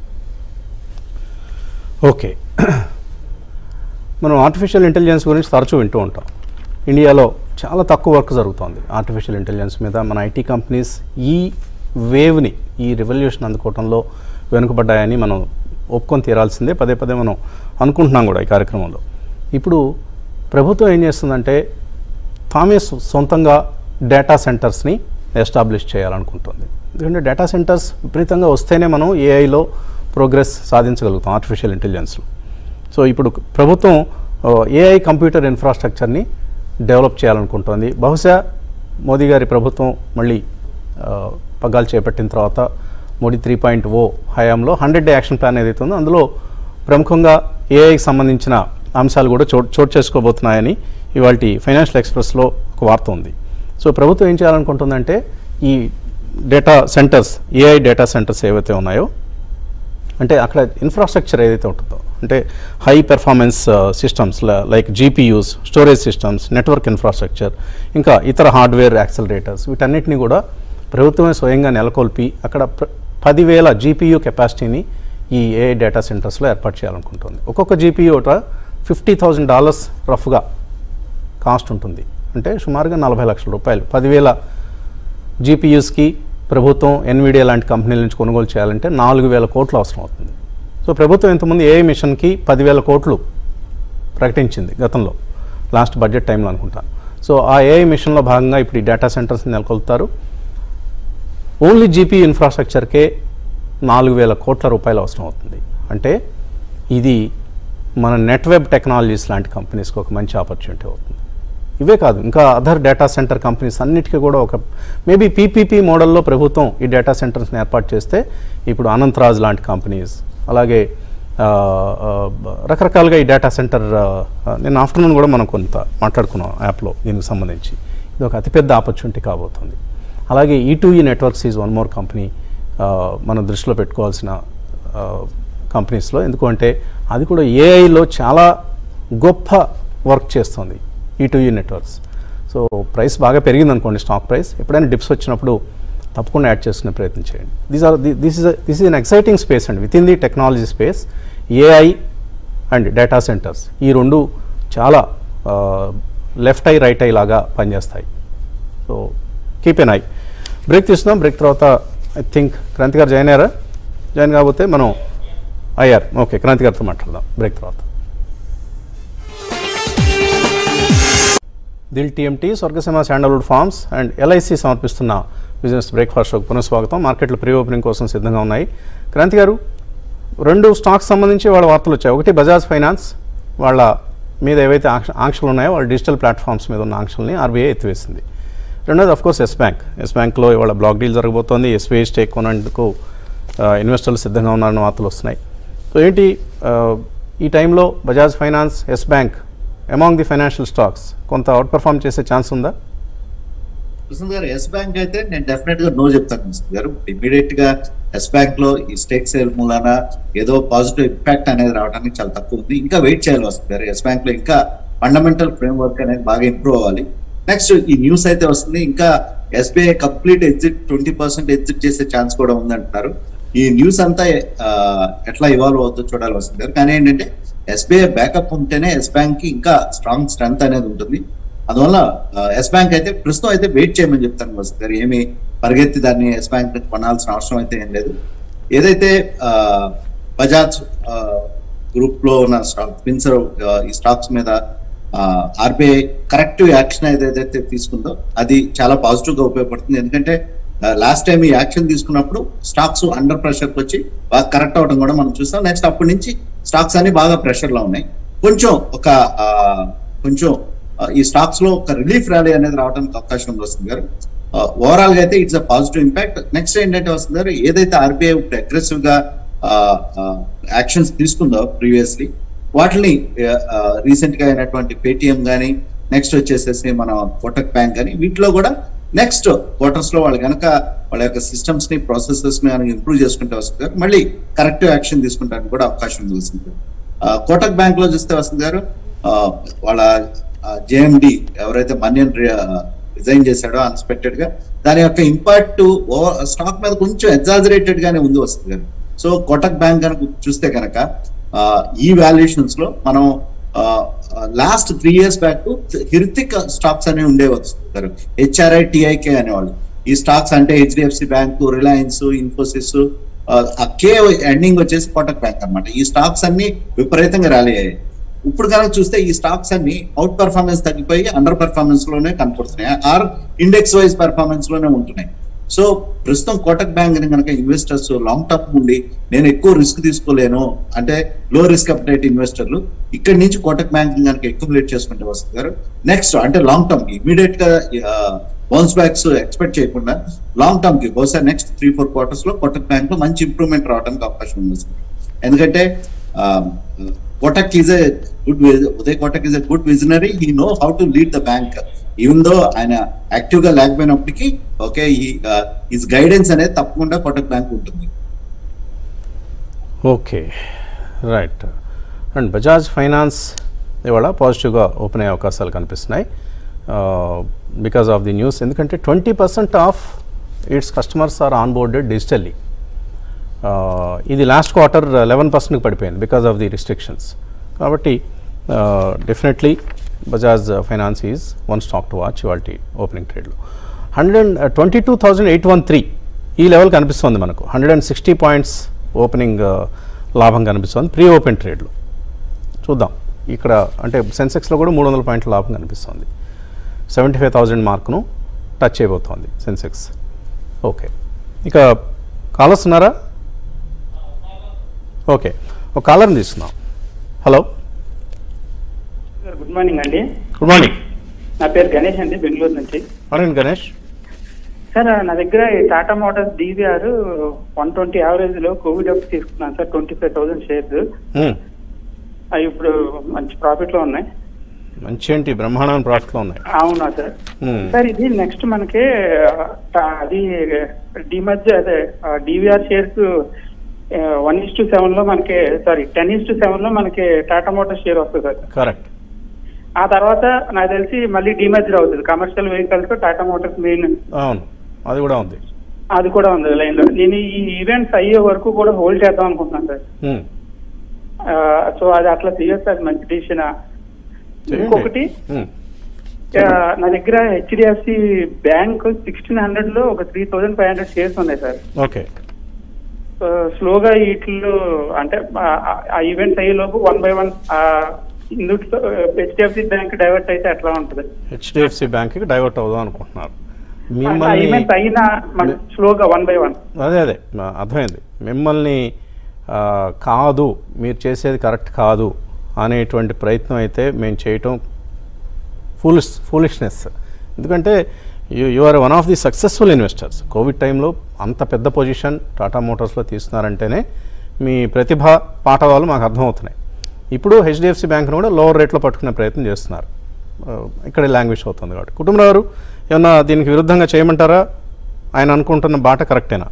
A: ఓకే, మనం ఆర్టిఫిషియల్ ఇంటెలిజెన్స్ గురించి తరచూ వింటూ ఉంటాం. ఇండియాలో చాలా తక్కువ వర్క్ జరుగుతోంది ఆర్టిఫిషియల్ ఇంటెలిజెన్స్ మీద. మన ఐటీ కంపెనీస్ ఈ వేవ్ని, ఈ రెవల్యూషన్ అందుకోవడంలో వెనుకబడ్డాయని మనం ఒప్పుకొని తీరాల్సిందే. పదే పదే మనం అనుకుంటున్నాం కూడా ఈ కార్యక్రమంలో. ఇప్పుడు ప్రభుత్వం ఏం చేస్తుందంటే తామే సొంతంగా డేటా సెంటర్స్ని ఎస్టాబ్లిష్ చేయాలనుకుంటుంది. ఎందుకంటే డేటా సెంటర్స్ విపరీతంగా వస్తేనే మనం ఏఐలో ప్రోగ్రెస్ సాధించగలుగుతాం ఆర్టిఫిషియల్ ఇంటెలిజెన్స్లో. సో ఇప్పుడు ప్రభుత్వం ఏఐ కంప్యూటర్ ఇన్ఫ్రాస్ట్రక్చర్ని డెవలప్ చేయాలనుకుంటోంది. బహుశా మోదీ గారి ప్రభుత్వం మళ్ళీ పగ్గాలు చేపట్టిన తర్వాత మోడీ 3.0 హయాంలో 100-day యాక్షన్ ప్లాన్ ఏదైతే ఉందో అందులో ప్రముఖంగా ఏఐకి సంబంధించిన అంశాలు కూడా చోటు చేసుకోబోతున్నాయని ఇవాళ ఫైనాన్షియల్ ఎక్స్ప్రెస్లో ఒక వార్త ఉంది. సో ప్రభుత్వం ఏం చేయాలనుకుంటుందంటే ఈ data centres, AI data centres ఏవైతే ఉన్నాయో, అంటే అక్కడ ఇన్ఫ్రాస్ట్రక్చర్ ఏదైతే ఉంటుందో, అంటే high performance systems like GPUs, storage systems, network infrastructure, ఇంకా ఇతర హార్డ్వేర్ యాక్సలరేటర్స్, వీటన్నిటిని కూడా ప్రభుత్వమే స్వయంగా నెలకొల్పి అక్కడ 10,000 జీపీయూ కెపాసిటీని ఈ ఏఐ డేటా సెంటర్స్లో ఏర్పాటు చేయాలనుకుంటుంది. ఒక్కొక్క జీపీయూ $50,000 రఫ్గా కాస్ట్ ఉంటుంది, అంటే సుమారుగా 40 లక్షల రూపాయలు. 10,000 జీపీయూస్కి ప్రభుత్వం ఎన్విడియా లాంటి కంపెనీల నుంచి కొనుగోలు చేయాలంటే 4,000 కోట్లు అవసరం అవుతుంది. సో ప్రభుత్వం ఇంతకుముందు ఏఐ మిషన్కి 10,000 కోట్లు ప్రకటించింది గతంలో, లాస్ట్ బడ్జెట్ టైంలో అనుకుంటాను. సో ఆ ఏఐ మిషన్లో భాగంగా ఇప్పుడు ఈ డేటా సెంటర్స్ని నెలకొల్పుతారు. ఓన్లీ జీపీ ఇన్ఫ్రాస్ట్రక్చర్కే 4,000 కోట్ల రూపాయలు అవసరం అవుతుంది. అంటే ఇది మన నెట్వెబ్ టెక్నాలజీస్ లాంటి కంపెనీస్కి ఒక మంచి ఆపర్చునిటీ అవుతుంది. ఇవే కాదు, ఇంకా అదర్ డేటా సెంటర్ కంపెనీస్ అన్నిటికీ కూడా ఒక మేబీ పీపీపీ మోడల్లో ప్రభుత్వం ఈ డేటా సెంటర్స్ని ఏర్పాటు చేస్తే ఇప్పుడు అనంతరాజ్ లాంటి కంపెనీస్, అలాగే రకరకాలుగా ఈ డేటా సెంటర్, నేను ఆఫ్టర్నూన్ కూడా మనం కొంత మాట్లాడుకున్నాం యాప్లో దీనికి సంబంధించి. ఇది ఒక అతిపెద్ద ఆపర్చునిటీ కాబోతుంది. అలాగే E2E Networks is one more company మనం దృష్టిలో పెట్టుకోవాల్సిన కంపెనీస్లో. ఎందుకంటే అది కూడా ఏఐలో చాలా గొప్ప వర్క్ చేస్తుంది E2E నెట్వర్క్స్. సో ప్రైస్ బాగా పెరిగింది అనుకోండి, స్టాక్ ప్రైస్, ఎప్పుడైనా డిప్స్ వచ్చినప్పుడు తప్పకుండా యాడ్ చేసుకునే ప్రయత్నం చేయండి. This is an exciting space అండి with in the technology space. AI and data centres ఈ రెండు చాలా లెఫ్ట్ ఐ రైట్ ఐ లాగా పనిచేస్తాయి. So keep an eye. Break తీసుకుందాం. బ్రేక్ తర్వాత I think Kranthi garu join కాకపోతే మనం అయ్యారు. ఓకే, క్రాంతి గారితో మాట్లాడదాం బ్రేక్ తర్వాత. Dil TMT, Swargaseema Sandalwood Farms and LIC సమర్పిస్తున్న బిజినెస్ బ్రేక్ఫాస్ట్ షోకి పునఃస్వాగతం. మార్కెట్లు ప్రీ ఓపెనింగ్ కోసం సిద్ధంగా ఉన్నాయి. క్రాంతి గారు, 2 స్టాక్స్ సంబంధించి వాళ్ళ వార్తలు వచ్చాయి. ఒకటి బజాజ్ ఫైనాన్స్, వాళ్ళ మీద ఏవైతే ఆంక్షలు ఉన్నాయో వాళ్ళ డిజిటల్ ప్లాట్ఫామ్స్ మీద ఉన్న ఆంక్షల్ని ఆర్బీఐ ఎత్తివేసింది. రెండోది అఫ్కోర్స్ ఎస్ బ్యాంక్లో ఇవాళ బ్లాక్ డీల్ జరగబోతోంది. ఎస్బీఐ స్టేక్ కొనేందుకు ఇన్వెస్టర్లు సిద్ధంగా ఉన్నారన్న వార్తలు వస్తున్నాయి. సో ఏంటి ఈ టైంలో Bajaj Finance, Yes Bank among the financial stocks కొంత అవుట్ పర్ఫార్మ్ చేసే ఛాన్స్ ఉందా?
C: ప్రసాద్ గారు, ఎస్ బ్యాంక్ అయితే నేను డెఫినెట్ గా నో చెప్తాను ప్రసాద్ గారు. ఇమీడియట్ గా ఎస్ బ్యాంక్ లో ఈ స్టేక్ సేల్ మూలాన ఏదో పాజిటివ్ ఇంపాక్ట్ అనేది రావడానికి చాలా తక్కువ ఉంది. ఇంకా వెయిట్ చేయాలి వస్తుంది గారు. ఎస్ బ్యాంక్ లో ఇంకా ఫండమెంటల్ ఫ్రేమ్ వర్క్ అనేది బాగా ఇంప్రూవ్ అవ్వాలి. నెక్స్ట్ ఈ న్యూస్ అయితే వస్తుంది, ఇంకా ఎస్బీఐ కంప్లీట్ ఎగ్జిట్ 20% ఎగ్జిట్ చేసే ఛాన్స్ కూడా ఉంది అంటున్నారు. ఈ న్యూస్ అంతా ఎట్లా ఇవాల్వ్ అవుతుందో చూడాలి వస్తుంది గారు. కానీ ఏంటంటే ఎస్బీఐ బ్యాకప్ ఉంటేనే ఎస్ బ్యాంక్ కి ఇంకా స్ట్రెంగ్త్ అనేది ఉంటుంది. అందువల్ల ఎస్ బ్యాంక్ అయితే ప్రస్తుతం అయితే వెయిట్ చేయమని చెప్తాను వస్తుంది గారు. ఏమి పరిగెత్తి దాన్ని ఎస్ బ్యాంక్ కొనాల్సిన అవసరం అయితే ఏం లేదు. ఏదైతే బజాజ్ గ్రూప్ లో ఉన్న స్పిన్సర్ ఈ స్టాక్స్ మీద ఆర్బీఐ కరెక్టివ్ యాక్షన్ ఏదైతే తీసుకుందో అది చాలా పాజిటివ్ గా ఉపయోగపడుతుంది. ఎందుకంటే లాస్ట్ టైం ఈ యాక్షన్ తీసుకున్నప్పుడు స్టాక్స్ అండర్ ప్రెషర్ కి వచ్చి బాగా కరెక్ట్ అవడం కూడా మనం చూస్తాం. నెక్స్ట్ అప్పటి నుంచి స్టాక్స్ అన్ని బాగా ప్రెషర్ లో ఉన్నాయి. కొంచెం ఈ స్టాక్స్ లో ఒక రిలీఫ్ ర్యాలీ అనేది రావడానికి అవకాశం ఉంది వస్తుంది గారు. ఓవరాల్ గా అయితే it's a positive impact. Next ఏంటంటే వస్తుంది గారు, ఏదైతే ఆర్బీఐ ఇప్పుడు అగ్రెసివ్ గా యాక్షన్స్ తీసుకుందో ప్రీవియస్లీ, వాటిని రీసెంట్ గా అయినటువంటి పేటిఎం కానీ, నెక్స్ట్ వచ్చేసేసి మన కోటక్ బ్యాంక్ కానీ, వీటిలో కూడా నెక్స్ట్ క్వార్టర్స్ లో వాళ్ళు కనుక వాళ్ళ యొక్క సిస్టమ్స్ ని ప్రాసెసెస్ ని ఇంప్రూవ్ చేసుకుంటే వస్తుంది గారు, మళ్ళీ కరెక్టివ్ యాక్షన్ తీసుకుంటానికి కూడా అవకాశం ఉంది వస్తుంది. కోటక్ బ్యాంక్ లో చూస్తే వస్తుంది గారు, వాళ్ళ జేఎండి ఎవరైతే మన్యన్ రిజైన్ చేశాడో అన్ఎక్స్పెక్టెడ్ గా, దాని యొక్క ఇంపాక్ట్ స్టాక్ మీద కొంచెం ఎగ్జాజరేటెడ్ గానే ఉంది వస్తుంది గారు. సో కోటక్ బ్యాంక్ కనుక చూస్తే కనుక ఈ వాల్యుయేషన్స్ లో మనం last 3 years back Hrithik stocks అనేవి ఉండేవి వస్తారు, హెచ్ఆర్ఐ టిఐకే అనేవాళ్ళు. ఈ స్టాక్స్ అంటే HDFC Bank, Reliance, Infosys, K ending వచ్చేసి కోటక్ బ్యాంక్ అనమాట. ఈ స్టాక్స్ అన్ని విపరీతంగా ర్యాలీ అయ్యాయి. ఇప్పుడు కనుక చూస్తే ఈ స్టాక్స్ అన్ని అవుట్ పర్ఫార్మెన్స్ తగ్గిపోయి అండర్ పర్ఫార్మెన్స్ లోనే కనపడుతున్నాయి, ఆర్ ఇండెక్స్ వైజ్ పర్ఫార్మెన్స్ లోనే ఉంటున్నాయి. సో ప్రస్తుతం కోటక్ బ్యాంక్ ని కనుక ఇన్వెస్టర్స్ లాంగ్ టర్మ్ ఉండి నేను ఎక్కువ రిస్క్ తీసుకోలేను అంటే లో రిస్క్ అప్డేట్ ఇన్వెస్టర్లు ఇక్కడి నుంచి కోటక్ బ్యాంక్ కనుక అక్యుములేట్ చేసుకుంటే వస్తారు. నెక్స్ట్ అంటే లాంగ్ టర్మ్ ఇమీడియట్ గా బౌన్స్ బ్యాక్స్ ఎక్స్పెక్ట్ చేయకుండా లాంగ్ టర్మ్ కి బహుశా నెక్స్ట్ 3-4 quarters లో కోటక్ బ్యాంక్ లో మంచి ఇంప్రూవ్మెంట్ రావడానికి అవకాశం ఉంది. ఎందుకంటే Kotak is a good, Uday Kotak is a good visionary. He know how to lead the bank. Even though ఆయన యాక్టివ్ గా లేకపోయినప్పటికీ ఓకే హిస్ గైడెన్స్ అనేది తప్పకుండా కోటక్ బ్యాంక్ ఉంటుంది.
A: Okay right. And Bajaj Finance ఇవాళ పాజిటివ్గా ఓపెన్ అయ్యే అవకాశాలు కనిపిస్తున్నాయి బికాస్ ఆఫ్ ది న్యూస్. ఎందుకంటే 20% of its customers are onboarded digitally. ఇది లాస్ట్ క్వార్టర్ 11% పడిపోయింది బికాస్ ఆఫ్ ది రిస్ట్రిక్షన్స్. కాబట్టి definitely Bajaj Finance is one stock to watch ఇవాళ ఓపెనింగ్ ట్రేడ్లో. 122,813 ఈ లెవెల్ కనిపిస్తుంది మనకు. 160 points ఓపెనింగ్ లాభం కనిపిస్తుంది ప్రీ ఓపెన్ ట్రేడ్లో. చూద్దాం ఇక్కడ అంటే సెన్సెక్స్లో కూడా 300 points లాభం కనిపిస్తుంది. 75,000 మార్కును టచ్ అయిపోతుంది సెన్సెక్స్. ఓకే, ఇక కాలర్స్ ఉన్నారా? ఓకే, ఒక కాలర్ని తీసుకుందాం. హలో,
D: గుడ్ మార్నింగ్ అండి.
A: Good morning.
D: నా పేరు గణేష్ అండి, బెంగళూరు నుంచి.
A: మార్నింగ్ గణేష్.
D: సార్ నా దగ్గర ఈ టాటా మోటార్స్ డీవీఆర్ 120 యావరేజ్ లో కోవిడ్ అప్పుడు తీసుకున్నాను సార్, 25,000 షేర్స్. అవి ఇప్పుడు మంచి ప్రాఫిట్ లో ఉన్నాయి.
A: మంచి ఏంటి బ్రహ్మాండమైన ప్రాఫిట్ లో ఉన్నాయి.
D: అవునా సార్? సార్ ఇది నెక్స్ట్ మనకి అది మధ్య అదే డీవీఆర్ షేర్స్ 1:7 లో మనకి 10:7 లో మనకి టాటా మోటార్స్ షేర్ వస్తుంది సార్.
A: కరెక్ట్.
D: ఆ తర్వాత నాకు తెలిసి మళ్ళీ డిమర్జర్ అవుతుంది commercial vehicles Tata Motors main.
A: అవును, అది కూడా ఉంది.
D: అది కూడా ఉంది లైన్ లో. నేను ఈ ఈవెంట్స్ అయ్యే వరకు కూడా హోల్డ్ చేద్దాం అనుకుంటున్నాను సార్. సో అది అట్లా చేయొచ్చు సార్, మంచి డిసిషన్. ఇంకొకటి నా దగ్గర హెచ్డిఎఫ్సి బ్యాంక్ 1600 లో ఒక 3,500 షేర్స్ ఉన్నాయి సార్.
A: ఓకే,
D: స్లోగా వీటిలో అంటే ఆ ఈవెంట్స్ అయ్యే లోపు 1 by 1 హెచ్డిఎఫ్సి బ్యాంక్ డైవర్ట్ అయితే ఎట్లా ఉంటుంది?
A: హెచ్డిఎఫ్సి బ్యాంక్ డైవర్ట్ అవుదాం అనుకుంటున్నారు.
D: అయినా స్లోగా 1 by 1.
A: అదే అర్థమైంది. మిమ్మల్ని కాదు మీరు చేసేది కరెక్ట్ కాదు అనేటువంటి ప్రయత్నం అయితే మేము చేయటం ఫూలిష్నెస్. ఎందుకంటే you are one of the successful investors. Covid టైంలో అంత పెద్ద పొజిషన్ టాటా మోటార్స్లో తీసుకున్నారంటేనే మీ ప్రతిభ పాఠవాలు మాకు అర్థమవుతున్నాయి. ఇప్పుడు హెచ్డిఎఫ్సి బ్యాంక్ను కూడా లోవర్ రేట్లో పట్టుకునే ప్రయత్నం చేస్తున్నారు. ఇక్కడ లాంగ్వేజ్ అవుతుంది కాబట్టి కుటుంబరావు గారు ఏమన్నా దీనికి విరుద్ధంగా చేయమంటారా? ఆయన అనుకుంటున్న బాట కరెక్టేనా?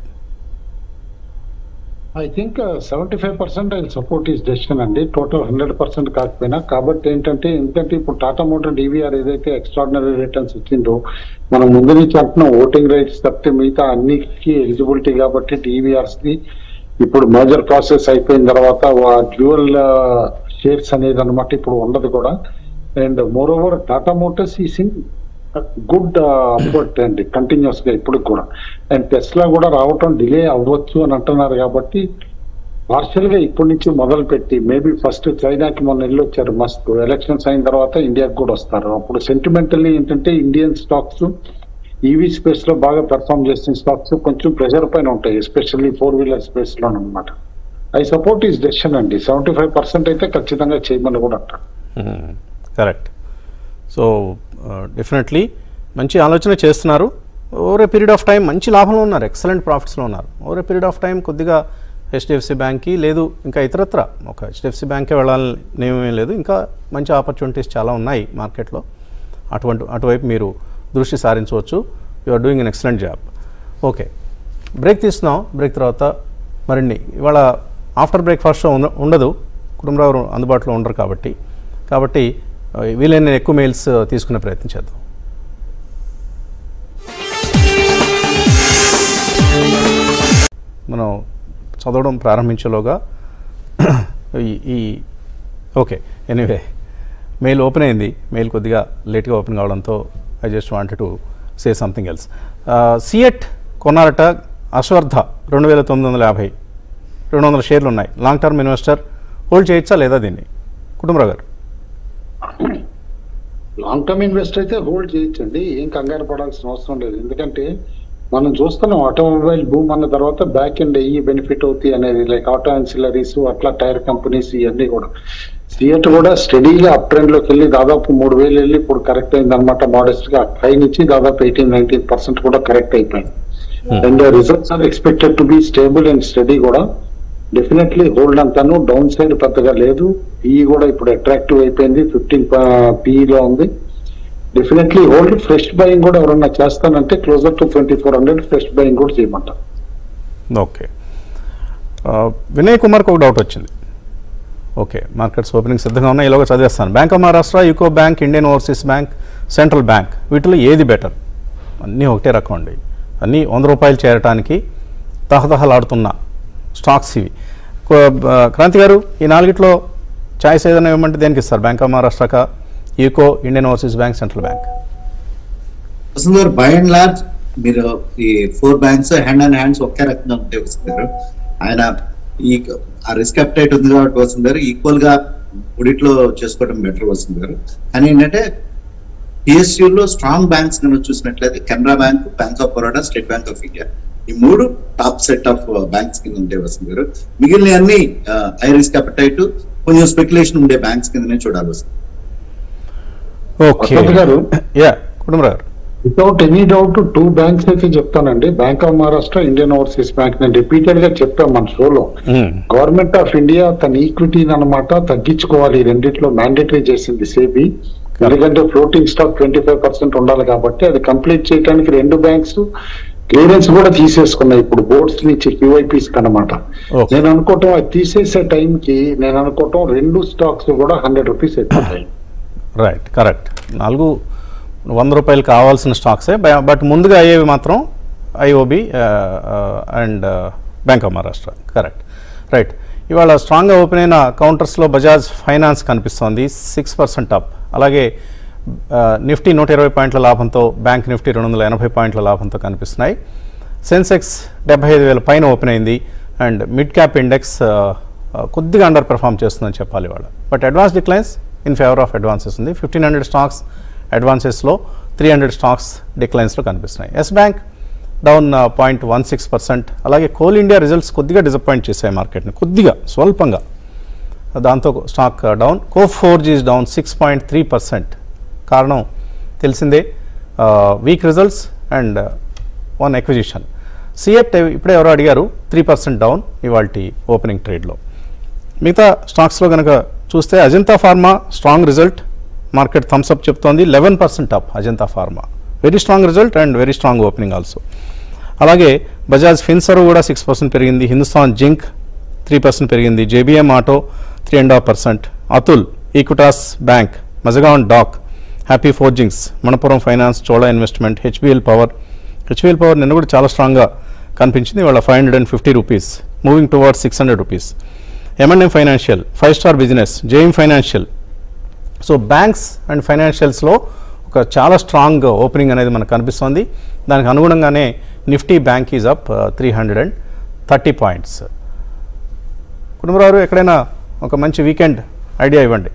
B: I think 75% I support his decision అండి, టోటల్ 100% కాకపోయినా. కాబట్టి ఎందుకంటే ఇప్పుడు టాటా మోటార్ డీవీఆర్ ఏదైతే ఎక్స్ట్రాడినరీ రిటర్న్స్ ఇచ్చిందో, మనం ముందు నుంచి అంటున్నాం ఓటింగ్ రైట్స్ తప్పితే మిగతా అన్నిటికీ ఎలిజిబిలిటీ. కాబట్టి డీవీఆర్స్ ది ఇప్పుడు మర్జర్ ప్రాసెస్ అయిపోయిన తర్వాత డ్యూయల్ షేర్స్ అనేది అనమాట ఇప్పుడు ఉండదు కూడా. And moreover Tata Motors is in good upward అండి కంటిన్యూస్ గా ఇప్పుడు కూడా. అండ్ టెస్లా కూడా రావటం డిలే అవ్వచ్చు అని అంటున్నారు. కాబట్టి పార్షియల్ గా ఇప్పటి నుంచి మొదలు పెట్టి మేబీ ఫస్ట్ చైనాకి మొన్న వెళ్ళొచ్చారు మస్తు, ఎలక్షన్స్ అయిన తర్వాత ఇండియాకి కూడా వస్తారు. అప్పుడు సెంటిమెంటల్లీ ఏంటంటే ఇండియన్ స్టాక్స్ ఈవీ స్పేస్ లో బాగా పెర్ఫార్మ్ చేసిన స్టాక్స్ కొంచెం ప్రెషర్ పైన ఉంటాయి, ఎస్పెషల్లీ 4-wheeler స్పేస్ లో అనమాట. ఐ సపోర్ట్ ఈస్ డెసిషన్ అండి. 75% అయితే ఖచ్చితంగా చేయమని కూడా అంటారు.
A: కరెక్ట్. సో డెఫినెట్లీ మంచి ఆలోచన చేస్తున్నారు. Over a period of time మంచి లాభంలో ఉన్నారు, ఎక్సలెంట్ ప్రాఫిట్స్లో ఉన్నారు. Over a period of time కొద్దిగా హెచ్డిఎఫ్సి బ్యాంక్కి లేదు, ఇంకా ఇతరత్ర ఒక హెచ్డిఎఫ్సి బ్యాంకే వెళ్ళాలని ఏమీ లేదు, ఇంకా మంచి ఆపర్చునిటీస్ చాలా ఉన్నాయి మార్కెట్లో. అటువైపు మీరు దృష్టి సారించవచ్చు. You are doing an excellent job. Okay, break తీస్తున్నాం. బ్రేక్ తర్వాత మరిన్ని ఇవాళ ఆఫ్టర్ బ్రేక్ఫాస్ట్ షో ఉండదు, కుటుంబరావు అందుబాటులో ఉండరు కాబట్టి వీలైన ఎక్కువ మెయిల్స్ తీసుకునే ప్రయత్నం చేద్దాం. మనం చదవడం ప్రారంభించేలోగా ఓకే, ఎనీవే మెయిల్ ఓపెన్ అయింది. మెయిల్ కొద్దిగా లేట్గా ఓపెన్ కావడంతో I just wanted to say something else. CEAT కొన్నారట అశ్వర్ధ 2950, 200 షేర్లు ఉన్నాయి. లాంగ్ టర్మ్ ఇన్వెస్టర్ హోల్డ్ చేయొచ్చా లేదా దీన్ని? Kutumbarao garu.
B: Long term investor అయితే హోల్డ్ చేయొచ్చండి, ఏం కంగారు పడాల్సిన అవసరం లేదు. ఎందుకంటే మనం చూస్తున్నాం ఆటోమొబైల్ బూమ్ అన్న తర్వాత బ్యాక్ ఎండ్ అయ్యి బెనిఫిట్ అవుతాయి అనేది, లైక్ ఆటో యాన్సిలరీస్ అట్లా టైర్ కంపెనీస్ ఇవన్నీ కూడా. సిఎట్ కూడా స్టడీగా అప్ ట్రెండ్ లోకి వెళ్ళి దాదాపు 3000 వెళ్ళి ఇప్పుడు కరెక్ట్ అయింది అనమాట. మోడెస్ట్ గా హై నుంచి దాదాపు 18-19% కూడా కరెక్ట్ అయిపోయింది. And results are expected to be stable and steady కూడా. డెఫినెట్లీ హోల్డ్ అంతాను, డౌన్ సైడ్ పెద్దగా లేదు. పిఈ కూడా ఇప్పుడు అట్రాక్టివ్ అయిపోయింది, 15 పిఈలో ఉంది. Definitely hold. ఫ్రెష్ బయింగ్ కూడా ఎవరన్నా చేస్తానంటే క్లోజర్ టు 2400 ఫ్రెష్ బయింగ్ కూడా చేయమంటారు.
A: ఓకే, వినయ్ కుమార్కి ఒక డౌట్ వచ్చింది. ఓకే, మార్కెట్స్ ఓపెనింగ్ సిద్ధంగా ఉన్నాయి, ఇలాగ చదివేస్తాను. Bank of Maharashtra, UCO Bank, Indian Overseas Bank, Central Bank, వీటిలో ఏది బెటర్? అన్నీ ఒకటే రకం అండి, అన్నీ 100 రూపాయలు చేరటానికి తహతహలాడుతున్న స్టాక్స్ ఇవి. క్రాంతి గారు, ఈ నాలుగిట్లో ఛాయిస్ ఏదైనా ఇవ్వమంటే దేనికి ఇస్తారు? బ్యాంక్ ఆఫ్ మహారాష్ట్రకా, UCO, Indian Overseas Bank, Central Bank?
C: By and large మీరు ఈ 4 బ్యాంక్స్ హ్యాండ్ అండ్ హ్యాండ్స్ ఒకే రకంగా ఉంటే వస్తున్నారు. ఆయన ఈ రిస్క్ అప్టైట్ ఉంది కాబట్టి వస్తున్నారు, ఈక్వల్ గా ఉడిట్లో చేసుకోవడం బెటర్ వస్తున్నారు. కానీ ఏంటంటే పిఎస్యూలో స్ట్రాంగ్ బ్యాంక్స్ కనుక చూసినట్లయితే Canara Bank, Bank of Baroda, State Bank of India, ఈ 3 టాప్ సెట్ ఆఫ్ బ్యాంక్స్ కింద ఉంటే వస్తున్నారు. మిగిలిన అన్ని హై రిస్క్ అప్టైట్, కొంచెం స్పెక్యులేషన్ ఉండే బ్యాంక్స్ కిందనే చూడాలి వస్తుంది.
B: వితౌట్ ఎనీ డౌట్ 2 బ్యాంక్స్ అయితే చెప్తానండి. Bank of Maharashtra, Indian Overseas Bank. నేను రిపీటెడ్ గా చెప్పాను మన షోలో, గవర్నమెంట్ ఆఫ్ ఇండియా తన ఈక్విటీని అనమాట తగ్గించుకోవాలి. రెండిట్లో మ్యాండేటరీ చేసింది సేబీ. ఎందుకంటే ఫ్లోటింగ్ స్టాక్ 25% ఉండాలి కాబట్టి అది కంప్లీట్ చేయడానికి 2 బ్యాంక్స్ క్లియరెన్స్ కూడా తీసేసుకున్నాయి ఇప్పుడు బోర్డ్స్ నుంచి, క్యూఐపీస్ కనమాట. నేను అనుకోవటం అది తీసేసే టైంకి నేను అనుకోవటం 2 స్టాక్స్ కూడా 100 రూపీస్ అయిపోతాయి.
A: Right, correct. 4 100 రూపాయలు కావాల్సిన స్టాక్సే, బట్ ముందుగా అయ్యేవి మాత్రం IOB and Bank of Maharashtra. Correct, right. ఇవాళ స్ట్రాంగ్గా ఓపెన్ అయిన కౌంటర్స్లో బజాజ్ ఫైనాన్స్ కనిపిస్తోంది 6% అప్. అలాగే నిఫ్టీ 120 పాయింట్ల లాభంతో, బ్యాంక్ నిఫ్టీ 280 పాయింట్ల లాభంతో కనిపిస్తున్నాయి. సెన్సెక్స్ 75,000 పైన ఓపెన్ అయింది. అండ్ మిడ్ క్యాప్ ఇండెక్స్ కొద్దిగా అండర్ పెర్ఫామ్ చేస్తుందని చెప్పాలి ఇవాళ. But advance declines in favour of advances ఉంది. 1500 స్టాక్స్ అడ్వాన్సెస్లో, 300 స్టాక్స్ డిక్లైన్స్లో కనిపిస్తున్నాయి. Yes Bank down 0.16%. అలాగే కోల్ ఇండియా రిజల్ట్స్ కొద్దిగా డిసప్పాయింట్ చేశాయి మార్కెట్ని, కొద్దిగా స్వల్పంగా, దాంతో stock down. Coforge is down 6.3%. కారణం తెలిసిందే, weak results and 1 acquisition. CEAT ఇప్పుడే ఎవరో అడిగారు, 3% డౌన్ ఇవాళ ఓపెనింగ్ ట్రేడ్లో. మిగతా స్టాక్స్లో కనుక చూస్తే Ajanta Pharma strong result, market thumbs up చెప్తోంది. 11% up Ajanta Pharma, very strong result and very strong opening also. అలాగే బజాజ్ ఫిన్సర్ కూడా 6% పెరిగింది. హిందుస్థాన్ జింక్ 3% పెరిగింది. JBM Auto 3.5%. Atul, Equitas Bank, Mazagon Dock, Happy Forgings, Manappuram Finance, Chola Investment, HBL Power నిన్న కూడా చాలా స్ట్రాంగ్గా కనిపించింది. వాళ్ళ 550 rupees, moving towards 600 rupees. M&M Financial, 5 Star Business, JM Financial. So banks and ఫైనాన్షియల్స్లో ఒక చాలా స్ట్రాంగ్ ఓపెనింగ్ అనేది మనకు కనిపిస్తోంది. దానికి అనుగుణంగానే Nifty Bank is up 330 points. Kutumbarao ఎక్కడైనా ఒక మంచి వీకెండ్ ఐడియా ఇవ్వండి.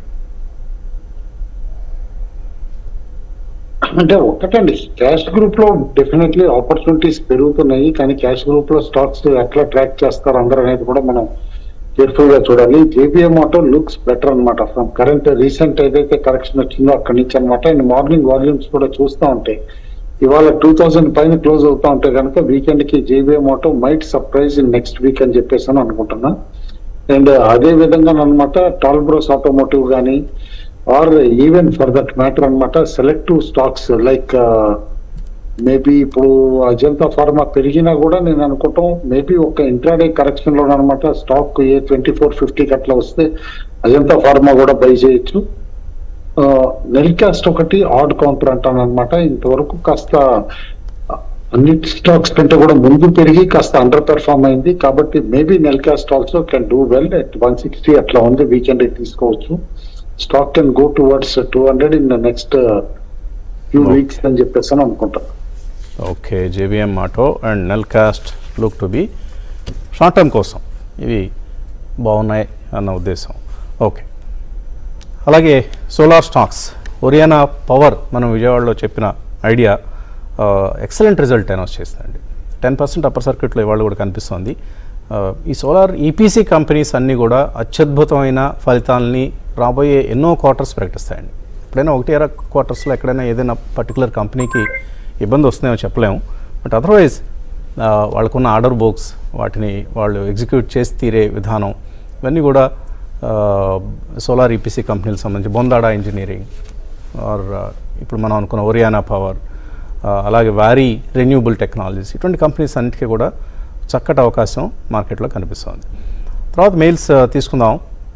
B: అంటే ఒక్కటండి, క్యాష్ గ్రూప్ లో డెఫినెట్లీ ఆపర్చునిటీస్ పెరుగుతున్నాయి, కానీ క్యాష్ గ్రూప్ లో స్టాక్స్ ఎట్లా ట్రాక్ చేస్తారు అందరూ అనేది కూడా మనం కేర్ఫుల్ గా చూడాలి. జేబీఎం ఆటో లుక్స్ బెటర్ అనమాట ఫ్రమ్ కరెంట్ రీసెంట్ ఏదైతే కరెక్షన్ వచ్చిందో అక్కడి నుంచి అనమాట. అండ్ మార్నింగ్ వాల్యూమ్స్ కూడా చూస్తూ ఉంటే ఇవాళ 2000 పైన క్లోజ్ అవుతా ఉంటే కనుక వీకెండ్ కి JBM Auto might surprise in next week అని చెప్పేసి అని అనుకుంటున్నా. అండ్ అదే విధంగా అనమాట టాల్బ్రోస్ ఆటోమోటివ్ కానీ or even for that matter అనమాట సెలెక్టివ్ స్టాక్స్ లైక్ మేబీ ఇప్పుడు అజంతా ఫార్మా పెరిగినా కూడా నేను అనుకుంటాం మేబీ ఒక ఇంట్రాడే కరెక్షన్ లో అనమాట స్టాక్ 2450 అట్లా వస్తే అజంతా ఫార్మా కూడా బై చేయొచ్చు. నెల్కాస్ట్ ఒకటి ఆడ్ కౌంటర్ అంటాను అనమాట. ఇంతవరకు కాస్త అన్ని స్టాక్స్ కంటే కూడా ముందు పెరిగి కాస్త అండర్ పెర్ఫార్మ్ అయింది, కాబట్టి maybe Nelcast also can do well at 160 అట్లా ఉంది, వీకెండ్ తీసుకోవచ్చు. Stock can go towards 200 in the next few weeks అని చెప్పేసి అని అనుకుంటాను.
A: Okay, JBM Auto and Nelcast look to be short term కోసం ఇవి బాగున్నాయి అన్న ఉద్దేశం. ఓకే, అలాగే సోలార్ స్టాక్స్ ఒరియానా పవర్ మనం విజయవాడలో చెప్పిన ఐడియా ఎక్సలెంట్ రిజల్ట్ అనౌన్స్ చేసిందండి. 10% అప్పర్ సర్క్యూట్లో ఇవాళ కూడా కనిపిస్తుంది. ఈ సోలార్ ఈపీసీ కంపెనీస్ అన్నీ కూడా అత్యద్భుతమైన ఫలితాలని రాబోయే ఎన్నో క్వార్టర్స్ ప్రకటిస్తాయండి. ఎప్పుడైనా 1-2 క్వార్టర్స్లో ఎక్కడైనా ఏదైనా పర్టికులర్ కంపెనీకి ఇబ్బంది వస్తుందేమో చెప్పలేము, బట్ అదర్వైజ్ వాళ్ళకున్న ఆర్డర్ బుక్స్, వాటిని వాళ్ళు ఎగ్జిక్యూట్ చేసి తీరే విధానం, ఇవన్నీ కూడా సోలార్ ఈపీసీ కంపెనీలకు సంబంధించి బొందాడా ఇంజనీరింగ్ ఆర్ ఇప్పుడు మనం అనుకున్న ఒరియానా పవర్, అలాగే వారీ రెన్యూబుల్ టెక్నాలజీస్, ఇటువంటి కంపెనీస్ అన్నిటికీ కూడా చక్కటి అవకాశం మార్కెట్లో కనిపిస్తుంది. తర్వాత మెయిల్స్ తీసుకుందాం.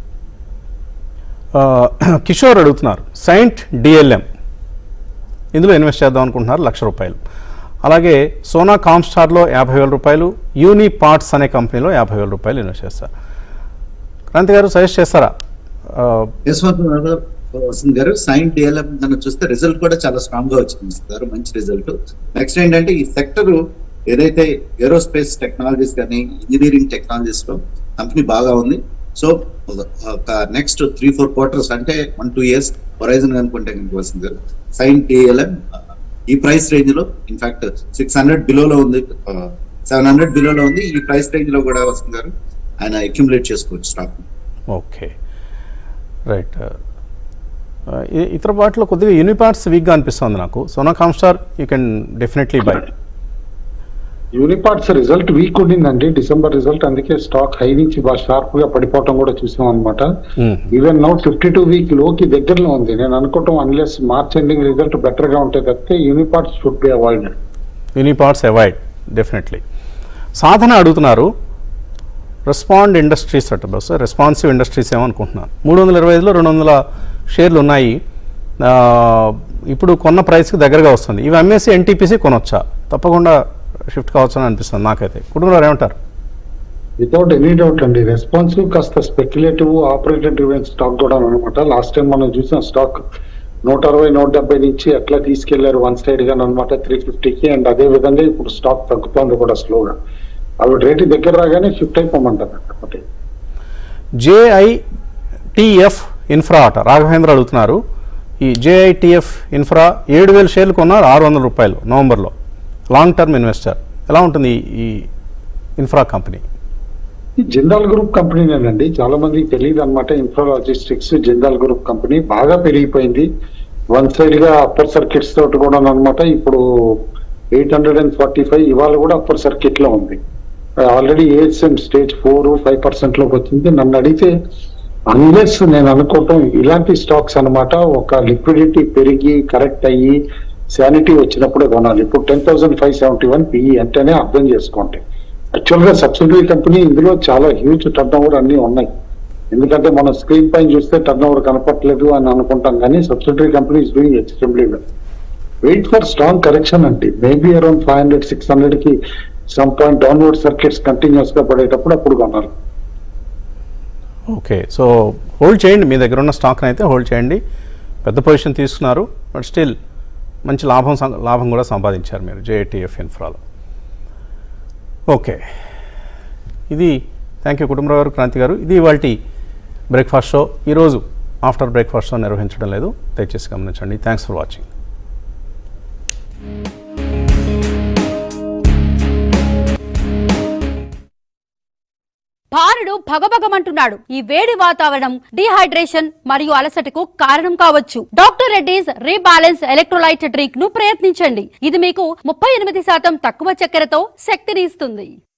A: కిషోర్ అడుగుతున్నారు, సైంట్ డిఎల్ఎం ఇందులో ఇన్వెస్ట్ చేద్దాం అనుకుంటున్నారు, ₹1,00,000. అలాగే సోనా కామ్స్టార్లో ₹50,000, యూని పార్ట్స్ అనే కంపెనీలో ₹50,000 ఇన్వెస్ట్ చేస్తారు. క్రాంతి గారు సజెస్ట్ చేస్తారా?
C: వసంత్ గారు, సైంట్ డిఎల్ఎం మనం చూస్తే రిజల్ట్ కూడా చాలా స్ట్రాంగ్ గా వచ్చింది సార్, మంచి రిజల్ట్. నెక్స్ట్ ఏంటంటే ఈ సెక్టర్ ఏదైతే ఏరోస్పేస్ టెక్నాలజీస్ కానీ ఇంజనీరింగ్ టెక్నాలజీస్ లో కంపెనీ బాగా ఉంది. సో ఒక నెక్స్ట్ 3-4 క్వార్టర్స్ అంటే 1-2 years హొరైజన్ అనుకుంటే కనుక వసంత్ గారు, సైంట్ డిఎల్ఎం ఈ ప్రైస్ రేంజ్ లో ఇన్ఫాక్ట్ 600 బిలోలో ఉంది, 700 బిలోలో ఉంది. ఈ ప్రైస్ రేంజ్ లో కూడా వసంత్ గారు ఆయన అక్యుములేట్ చేసుకోవచ్చు స్టాక్.
A: Okay, right. ఇతర వాటిలో కొద్దిగా యూనిపార్ట్స్ వీక్గా అనిపిస్తుంది నాకు. Sona Comstar you can definitely buy.
B: Uniparts result weak ఉండిందండి, డిసెంబర్ రిజల్ట్, అందుకే స్టాక్ హై నుంచి బాగా షార్ప్ గా పడిపోవటం కూడా చూసాం అనమాట. ఈవెన్ నౌ 52 వీక్ లోకి దగ్గరలో ఉంది. నేను అనుకోవటం unless March ending result better గా ఉంటే తప్పితే Uniparts should be avoided.
A: Uniparts avoid definitely. Sadhana అడుగుతున్నారు, రెస్పాండ్ ఇండస్ట్రీస్ అట బస్ రెస్పాన్సివ్ ఇండస్ట్రీస్ ఏమనుకుంటున్నాను. 325లో 200 షేర్లు ఉన్నాయి. ఇప్పుడు కొన్న ప్రైస్కి దగ్గరగా వస్తుంది. ఇవి అమ్మేసి ఎన్టీపీసీ కొనొచ్చా? తప్పకుండా షిఫ్ట్ కావచ్చు అని అనిపిస్తుంది నాకైతే. కుటుంబాలు ఏమంటారు?
B: వితౌట్ ఎనీ డౌట్ అండి, రెస్పాన్సివ్ కాస్త స్పెక్యులేటివ్ ఆపరేటెడ్ రివెన్ స్టాక్ కూడా అనమాట. లాస్ట్ టైం మనం చూసిన స్టాక్ 160-170 నుంచి ఎట్లా తీసుకెళ్లారు వన్ సైడ్ గా అనమాట 350కి. అండ్ అదే విధంగా ఇప్పుడు స్టాక్ తగ్గుతోంది కూడా స్లోగా. అవి రేటు దగ్గర రాగానే షిఫ్ట్ అయిపోమంటారు. ఒకటి
A: జేఐటిఎఫ్ ఇన్ఫ్రా అట రాఘవేంద్ర అడుగుతున్నారు. ఈ జేఐటిఎఫ్ ఇన్ఫ్రా 7,000 షేర్లు కొన్నారు, ₹600 నవంబర్లో. Long term investor. ఎలా ఉంటుంది ఈ ఇన్ఫ్రా కంపెనీ?
B: జిందాల్ గ్రూప్ కంపెనీనేనండి, చాలా మందికి తెలియదు అనమాట. Infra logistics Jindal group company బాగా పెరిగిపోయింది. వన్ సైడ్ గా అప్పర్ సర్కిట్స్ తోటి కూడా అనమాట. ఇప్పుడు 845 ఇవాళ కూడా అప్పర్ సర్కిట్ లో ఉంది. ఆల్రెడీ ఏఎస్ఎం స్టేజ్ 4-5% లోకి వచ్చింది. నన్ను అడిగితే అన్లెస్ నేను అనుకోవటం ఇలాంటి స్టాక్స్ అనమాట ఒక లిక్విడిటీ పెరిగి కరెక్ట్ అయ్యి శానిటీ వచ్చినప్పుడే కొనాలి. ఇప్పుడు 10,571 PE అంటేనే అర్థం చేసుకోండి. యాక్చువల్ గా సబ్సిడరీ కంపెనీ ఇందులో చాలా హ్యూజ్ టర్న్ ఓవర్ అన్ని ఉన్నాయి. ఎందుకంటే మనం స్క్రీన్ పైన చూస్తే టర్న్ ఓవర్ కనపట్లేదు అని అనుకుంటాం, కానీ subsidiary company is doing extremely well. Wait for strong correction అండి, మేబీ అరౌండ్ 500-600 కి some point downward circuits continuous గా పడేటప్పుడు అప్పుడు కొనాలి.
A: ఓకే, సో హోల్డ్ చేయండి. మీ దగ్గర ఉన్న స్టాక్ని అయితే హోల్డ్ చేయండి. పెద్ద పొజిషన్ తీసుకున్నారు, బట్ స్టిల్ మంచి లాభం కూడా సంపాదించారు మీరు జేఐటిఎఫ్ ఇన్ఫ్రాలో. ఓకే, ఇది థ్యాంక్ యూ కుటుంబరావు గారు, క్రాంతి గారు. ఇది ఇవాల్టి బ్రేక్ఫాస్ట్ షో. ఈరోజు ఆఫ్టర్ బ్రేక్ఫాస్ట్ షో నిర్వహించడం లేదు, దయచేసి గమనించండి. Thanks for watching.
E: భారుడు భగభగమంటున్నాడు. ఈ వేడి వాతావరణం డీహైడ్రేషన్ మరియు అలసటకు కారణం కావచ్చు. Doctor Reddy's Rebalance electrolyte drink ను ప్రయత్నించండి. ఇది మీకు 38% తక్కువ చక్కెరతో శక్తిని ఇస్తుంది.